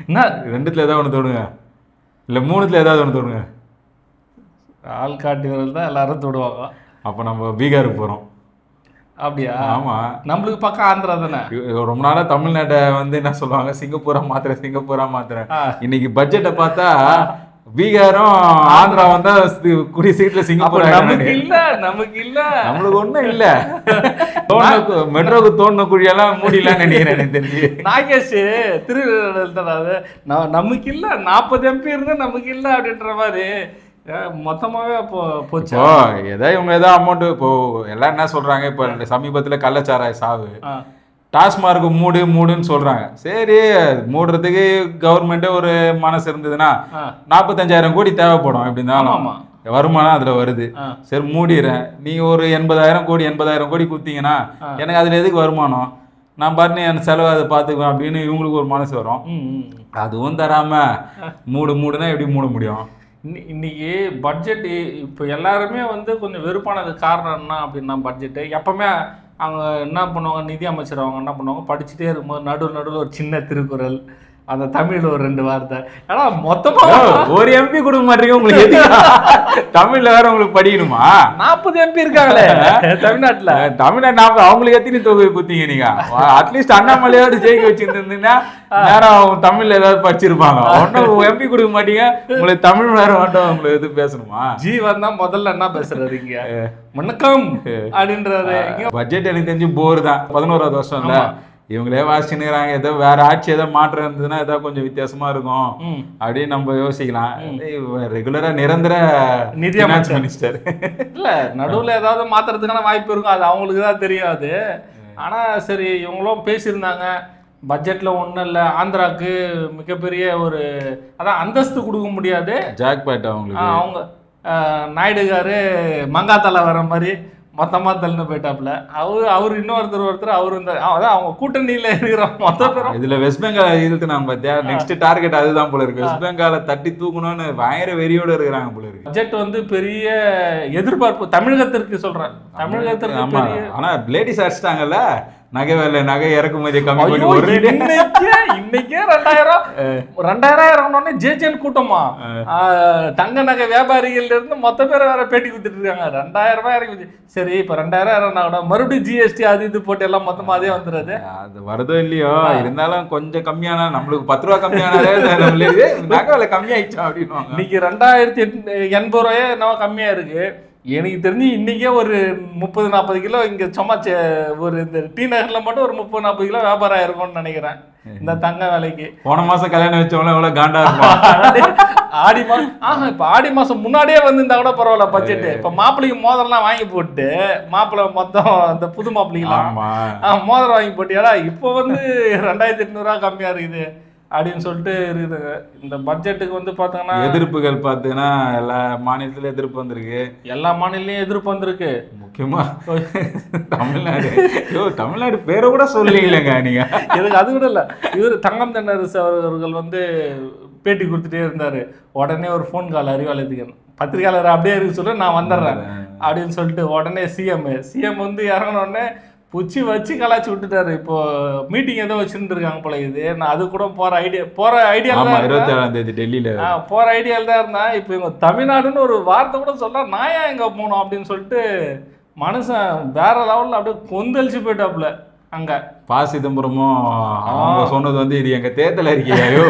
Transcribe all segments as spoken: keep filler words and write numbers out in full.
என்ன ரெண்டுத்துல ஏதாவது ஒன்று தோணுங்க, இல்லை மூணுத்துல ஏதாவது ஒன்று தோணுங்க. ஆள் காட்டி வரல் தான் எல்லாரும் தொடுவாங்க. அப்போ நம்ம பீகாருக்கு போகிறோம். அப்படியா? ஆமாம், நம்மளுக்கு பக்கம் ஆந்திரா தானே. ரொம்ப நாளாக தமிழ்நாட்டை வந்து என்ன சொல்லுவாங்க, சிங்கப்பூரா மாத்திரேன் சிங்கப்பூரா மாத்திரேன். இன்னைக்கு பட்ஜெட்டை பார்த்தா பீகாரும் ஆந்திரா வந்தா கூடிய சீட்ல சிங்கப்பூர். நமக்கு இல்ல நமக்கு இல்ல நம்மளுக்கு ஒண்ணும் இல்ல. மெட்ரோக்கு தோணுன குழியெல்லாம் மூடிலாம் நினைக்கிறேன் தெரிஞ்சு. நாகேஷ் திருவிழாது நமக்கு இல்ல, நாற்பது எம்பி இருந்தா நமக்கு இல்ல அப்படின்ற மாதிரி மொத்தமாவே அப்போ போச்சு. ஏதோ இவங்க ஏதோ அமௌண்ட் இப்போ எல்லாம் என்ன சொல்றாங்க, இப்போ சமீபத்துல கள்ளச்சாராய சாவு, டாஸ்மார்க் மூடு மூடுன்னு சொல்றாங்க. சரி, மூடுறதுக்கு கவர்மெண்ட்டே ஒரு மனசு இருந்ததுன்னா நாற்பத்தஞ்சாயிரம் கோடி தேவைப்படும். எப்படி இருந்தாலும் வருமானம் அதுல வருது. சரி மூடிடுறேன், நீ ஒரு எண்பதாயிரம் கோடி எண்பதாயிரம் கோடி குத்திங்கன்னா எனக்கு அதுல எதுக்கு வருமானம், நான் பாட்டு என் செலவு அதை பார்த்துக்குவேன் அப்படின்னு இவங்களுக்கு ஒரு மனசு வரும். அதுவும் தராம மூடு மூடுனா எப்படி மூட முடியும்? இன்னைக்கு பட்ஜெட் இப்போ எல்லாருமே வந்து கொஞ்சம் வெறுப்பானது காரணம் என்ன அப்படின்னா, பட்ஜெட்டு எப்பவுமே அவங்க என்ன பண்ணுவாங்க, நிதி அமைச்சர் அவங்க என்ன பண்ணுவாங்க, படிச்சுட்டே இருக்கும்போது நடுவில் நடுவில் ஒரு சின்ன திருக்குறள், அந்த தமிழ்ல ஒரு ரெண்டு வார்த்தை. ஆனா மொத்தமா ஒரு எம்பி கொடுக்க மாட்டீங்க உங்களுக்கு. தமிழ்ல வேற உங்களுக்கு படிக்கணுமா? நாற்பது எம்பி இருக்காங்களே தமிழ்நாட்டுல. தமிழ்நாட்டு நாற்பது, அவங்களுக்கு எத்தனை தொகை குத்திங்க நீங்க? அட்லீஸ்ட் அண்ணாமலையாவது ஜெயிக்க வச்சிருந்தீங்கன்னா நேரம் தமிழ்ல ஏதாவது படிச்சிருப்பாங்க. ஒன்னும் எம்பி கொடுக்க மாட்டீங்க, உங்களுக்கு தமிழ் வேற மட்டும் உங்களுக்கு எது பேசணுமா? ஜி வந்தா முதல்ல என்ன பேசுறாரு இங்க, வணக்கம் அப்படின்றாரு. பட்ஜெட் எனக்கு தெரிஞ்சு போர் தான். பதினோராவது வருஷம் இல்ல, இவங்களே வாசிச்சுக்கிறாங்க. ஏதோ வேற ஆட்சி ஏதோ மாற்றம் இருந்ததுன்னா ஏதோ கொஞ்சம் வித்தியாசமா இருக்கும் அப்படின்னு நம்ம யோசிக்கலாம். ரெகுலரா நிரந்தர நிதி மினிஸ்டர் இல்ல, நடுவுல ஏதாவது மாத்துறதுக்கான வாய்ப்பு இருக்கும், அது அவங்களுக்கு தான் தெரியாது. ஆனா சரி, இவங்களும் பேசியிருந்தாங்க பட்ஜெட்ல ஒன்றும் இல்லை, ஆந்திராவுக்கு மிகப்பெரிய ஒரு அதான் அந்தஸ்து கொடுக்க முடியாது, ஜாக்பாட் அவங்களுக்கு. அவங்க நாயுடுகாரு மங்காத்தலை வர மாதிரி மொத்தமா தள்ளின போயிட்டாப்ல. அவரு அவரு இன்னொருத்தர் ஒருத்தர் அவரு இந்த அதான் அவங்க கூட்டணியில இருக்கிற மொத்த பேரும். இதுல வெஸ்ட் பெங்கால் இழுத்து நான் பார்த்தியா, நெக்ஸ்ட் டார்கெட் அதுதான் போல இருக்கு. வெஸ்ட் பெங்காலை தட்டி தூக்கணும்னு பயங்கர வெறியோட இருக்கிறாங்க போல இருக்கு. பட்ஜெட் வந்து பெரிய எதிர்பார்ப்பு தமிழகத்திற்கு சொல்றேன், தமிழகத்திற்கு. ஆமா, ஆனா லேடிஸ் அடிச்சிட்டாங்கல்ல, நகை வேலை நகை இறக்குமதி கம்மி பண்ணி ஒரு இன்னைக்கே ரெண்டாயிரம் ரெண்டாயிரம் இறங்கணும்னே ஜே ஜேன் கூட்டமா தங்க நகை வியாபாரிகள்ல இருந்து மொத்த பேரை வேற பேட்டி கொடுத்துட்டு இருக்காங்க. ரெண்டாயிரம் ரூபாய் இறங்கி. சரி, இப்ப ரெண்டாயிரம் இறங்கினா கூட மறுபடியும் ஜிஎஸ்டி அது இது போட்டு எல்லாம் மொத்தமா அதே வந்துடுது. அது வருதோ இல்லையோ, இருந்தாலும் கொஞ்சம் கம்மியானா நம்மளுக்கு பத்து ரூபா கம்மியானாலே நகை விலை கம்மியாயிடுச்சா அப்படின்னு. இன்னைக்கு ரெண்டாயிரத்தி எண்பது ரூபாயே நம்ம கம்மியா இருக்கு. எனக்கு தெரிஞ்சு இன்னைக்கே ஒரு முப்பது நாற்பது கிலோ இங்க சும்மா ஒரு இந்த டி நகர்ல மட்டும் ஒரு முப்பது நாற்பது கிலோ வியாபாரம் ஆயிருக்கும்னு நினைக்கிறேன் இந்த தங்க வேலைக்கு. போன மாசம் கல்யாணம் வச்சவங்க எவ்வளவு காண்டா இருக்கும். ஆடி மாசம் ஆஹா இப்ப ஆடி மாசம் முன்னாடியே வந்து இருந்தா கூட பரவாயில்ல பட்ஜெட். இப்ப மாப்பிள்ளைக்கு மோதிரம்லாம் வாங்கி போட்டு மாப்பிள்ளை மொத்தம் இந்த புது மாப்பிள்ளைங்களாம் மோதிரம் வாங்கி போட்டியாடா இப்போ வந்து ரெண்டாயிரத்தி எட்நூறு ரூபா கம்மியா இருக்குது அப்படின்னு சொல்லிட்டு இருக்குதுங்க. இந்த பட்ஜெட்டுக்கு வந்து பார்த்தோங்கன்னா எதிர்ப்புகள் பார்த்தீங்கன்னா எல்லா மாநிலத்திலும் எதிர்ப்பு வந்திருக்கு, எல்லா மாநிலத்திலையும் எதிர்ப்பு வந்திருக்கு. முக்கியமா தமிழ்நாடு. தமிழ்நாடு பேரை கூட சொல்லலைங்க நீங்க. எனக்கு அது கூட இல்லை, இவர் தங்கம் தென்னரசு அவர்கள் வந்து பேட்டி கொடுத்துட்டே இருந்தாரு. உடனே ஒரு ஃபோன் கால் அறிவாலயத்துக்கு, பத்திரிகையாளர் அப்படியே இருக்கு சொல்ல நான் வந்துடுறேன் அப்படின்னு சொல்லிட்டு உடனே சிஎம் சிஎம் வந்து இறங்கினோடனே புச்சி வச்சு கலாச்சி விட்டுட்டாரு. இப்போ மீட்டிங் ஏதோ வச்சுருந்துருக்காங்க போல. இது நான் அது கூட போற ஐடியா போற ஐடியா இருபத்தி ஏழாம் தேதி டெல்லியில போற ஐடியால தான் இருந்தேன். இப்போ இவங்க தமிழ்நாடுன்னு ஒரு வார்த்தை கூட சொல்ல நான் ஏன் எங்க போனோம் அப்படின்னு சொல்லிட்டு மனுஷன் வேற லெவல்ல அப்படியே கொந்தளிச்சு போயிட்டாப்புல. அங்க பா சிதம்பரமும் அவங்க சொன்னது வந்து இது எங்க தேர்தல் அறிக்கையாயோ,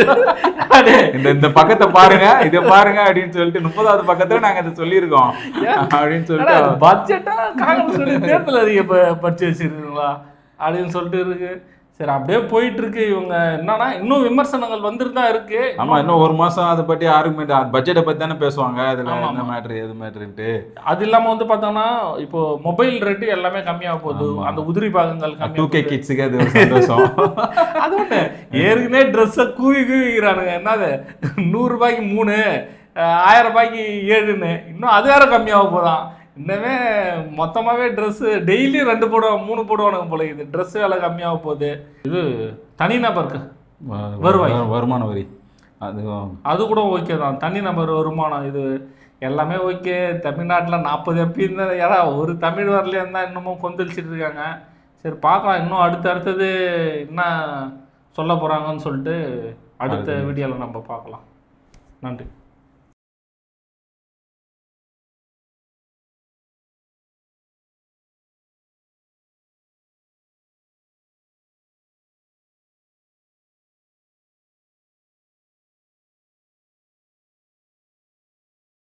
இந்த இந்த பக்கத்தை பாருங்க இதை பாருங்க அப்படின்னு சொல்லிட்டு முப்பதாவது பக்கத்துல நாங்க இதை சொல்லியிருக்கோம் அப்படின்னு சொல்லிட்டு பட்ஜெட்டா காங்கிரஸ் தேர்தல் அறிக்கை படிச்சு வச்சிருக்கீங்களா அப்படின்னு சொல்லிட்டு இருக்கு. சரி, அப்படியே போயிட்டு இருக்கு. இவங்க என்னன்னா இன்னும் விமர்சனங்கள் வந்துட்டு தான் இருக்கு. ஆமா, இன்னும் ஒரு மாசம் அதை பற்றி ஆர்குமெண்ட் பட்ஜெட்டை பத்தி தானே பேசுவாங்க. அதுல என்ன மேட்ரு எது மேட்ருன்ட்டு. அது இல்லாம வந்து பார்த்தோம்னா இப்போ மொபைல் ரேட்டு எல்லாமே கம்மியாக போகுது. அந்த உதிரி பாகங்கள் டூ கே கிட்ஸுக்கு அது சந்தோஷம். அது ஒன்று ஏற்கனவே ட்ரெஸ்ஸை கூவி கூவிக்கிறானுங்க. என்னது நூறு ரூபாய்க்கு மூணு, ஆயிரம் ரூபாய்க்கு ஏழுன்னு, இன்னும் அது வேற கம்மியாக போதான். இன்னமே மொத்தமாகவே ட்ரெஸ்ஸு டெய்லி ரெண்டு போடுவாங்க மூணு போடுவானுங்க போல. இது ட்ரெஸ்ஸு விலை கம்மியாக போகுது. இது தனிநபருக்கு வருவாய் வருமான வரி அது அது கூட ஓகே தான். தனிநபர் வருமானம் இது எல்லாமே ஓகே. தமிழ்நாட்டில் நாற்பது எம்பி இருந்தால் யாரா ஒரு தமிழ் வரலையே இருந்தால் இன்னமும் கொந்தளிச்சிட்டு இருக்காங்க. சரி பார்க்கலாம் இன்னும் அடுத்து அடுத்தது என்ன சொல்ல போகிறாங்கன்னு சொல்லிட்டு அடுத்த வீடியோவில் நம்ம பார்க்கலாம். நன்றி.